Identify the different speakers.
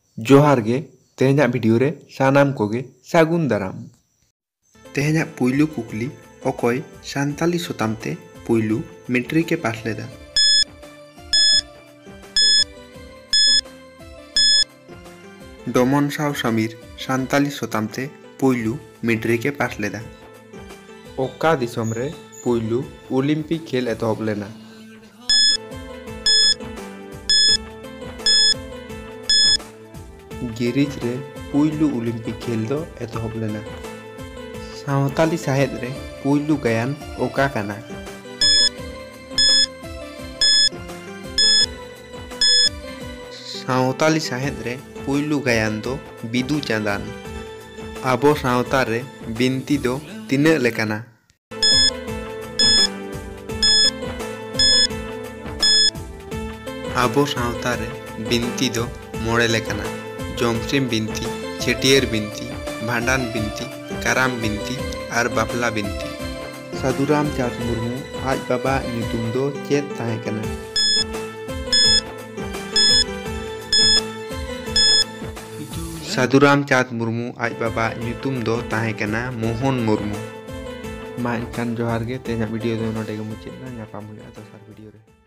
Speaker 1: जोहार गे तेहना वीडियो रे सानाम कोगे सागुन दाराम। तेहना पुइलु कुकली अकय सान्ताली शतामते पुइलु मेट्रिक पास लेदा। डमन साव समीर सान्ताली शतामते पुइलु मेट्रिक पास लेदा। ओका दिसम रे पुइलु ओलम्पिक खेल एतहब लेना। गिरिज रे पुइलु ओलम्पिक खेल दो एतहब लेना। सावताली साहेद रे पुइलु गायन ओका काना। सावताली साहेद रे पुइलु गायन दो बिदु चांदान। आबो सावता रे बिनती दो तिना लेकाना। आबो सावता रे बिनती दो मोड़े लेकाना। जमसिम बिनती, छेटियर बिनती, भांडान बिनती, काराम बिनती और बापला बिनती। साधुराम चाँद मुर्मू आज बाबा ᱧᱩᱛᱩᱢ दो चेत ताहे कना। साधुराम चाँद मुर्मू आज बाबा ᱧᱩᱛᱩᱢ दो ताहे कना मोहन मुर्मू। मा इनकान जोहार गे तेना वीडियो दो नोडे गे मुचाद ना ᱧᱟᱯᱟᱢ हुᱭᱩᱜᱼᱟ ᱫᱚᱥᱟᱨ वीडियो रे।